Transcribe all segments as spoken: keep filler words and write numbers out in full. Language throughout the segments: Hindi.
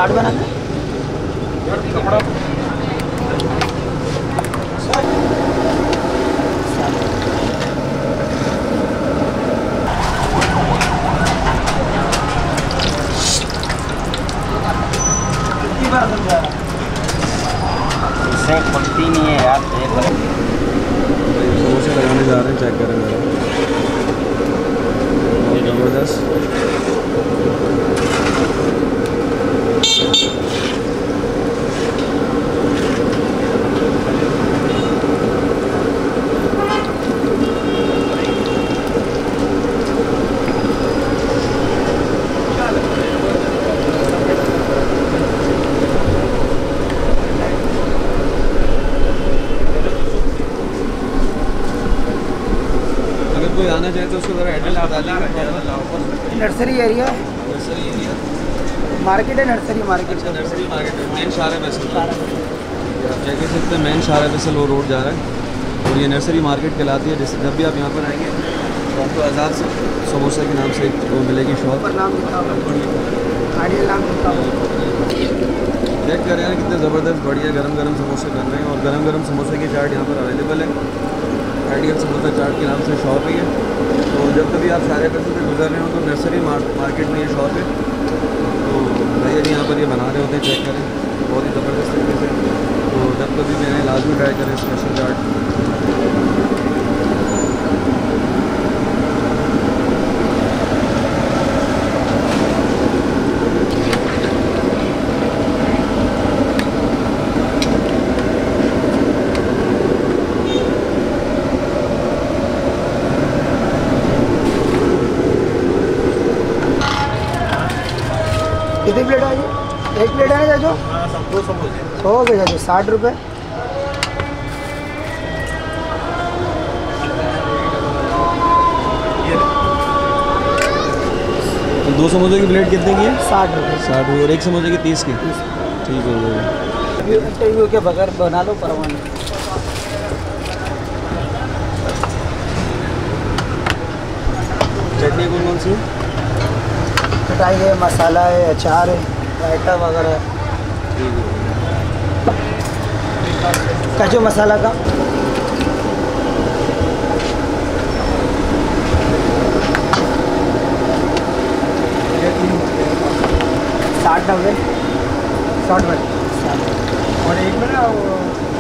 साठ बनाना कपड़ा कितनी बार समझा इससे खुलती नहीं है यार। समोसे लगाने जा रहे हैं, चेक करें मेरा बहुत ज़बरदस्त। कोई आना चाहे तो उसको ज़रा एड्रेस बता दीजिए। Nursery area nursery area market है, नर्सरी मार्केट अच्छा नर्सरी मार्केट है, मेन शार फैसल आप चेक कर सकते हैं, मेन शार फैसल वो रोड जा रहा है और ये नर्सरी मार्केट कहलाती है। जैसे जब भी आप यहाँ पर आएंगे तो आपको आज़ाद समोसा के नाम से वो मिलेगी शॉप पर नाम लिखा हुआ आइडियल नाम लिखा हुआ। चेक कर रहे हैं कितने ज़बरदस्त बढ़िया गरम गरम समोसे बन रहे हैं और गरम गरम समोसे की चाट यहाँ पर अवेलेबल है। आइडियल समोसा चाट के नाम से शॉप है ये। तो जब कभी आप सारे पैसे से गुजर रहे हो तो नर्सरी मार्केट में ये शॉप है। तो भैया जी यहाँ पर ये बना रहे होते हैं, चेक करें बहुत ही ज़बरदस्त तरीके से। तो जब कभी मैंने लाजमी ट्राई करें स्पेशल चाट। कितनी प्लेट है ये? एक प्लेट है ना चाचो? हाँ सब दो समोसे हो गए चाचो, साठ रुपये। तो दो समोसे की प्लेट कितने की है? साठ रुपये। साठ रुपये और एक समोसे की तीस की। ठीक हो गया। इंटरव्यू के बगैर बना लो परवाना। चटनी कौन कौन सी? खटाई है, मसाला है, अचार है, रायता वगैरह। काजू मसाला का साठ नब्बे साठ में और एक में ना वो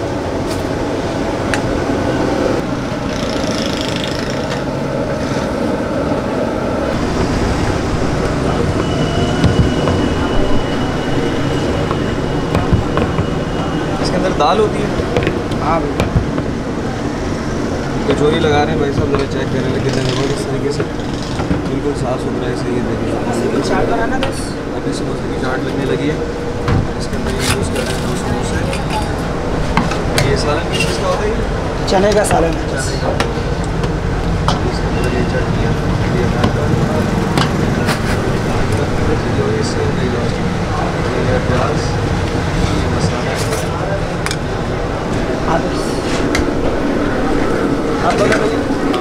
दाल होती है। हाँ भैया कचौरी लगा रहे हैं भाई साहब, जरा चेक करें लेकिन ज़बरदस्त तरीके से बिल्कुल साफ़ सुथरा है। सही है, देखिए चाट बनाना बस। अभी समोसे की चाट लगने लगी है। इसके अंदर ये यूज़ कर रहे हैं दो समोसे। ये सालन किस चीज़ का होता है? चने का सालन। चने का। इसके अंदर ये चटनी है, ये प्याज, ये मसाला आप बोलो भैया।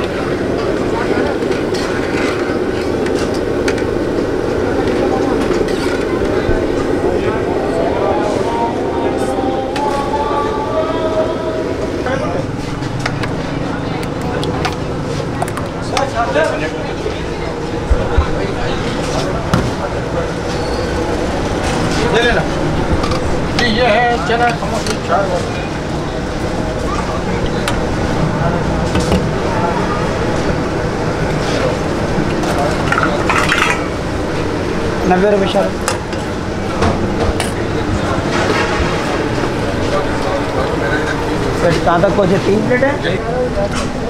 ले लेना जी, ये है चना समोसे चार नब्बे रुपये सर। कहाँ तक पहुँचे? तीन प्लेट है।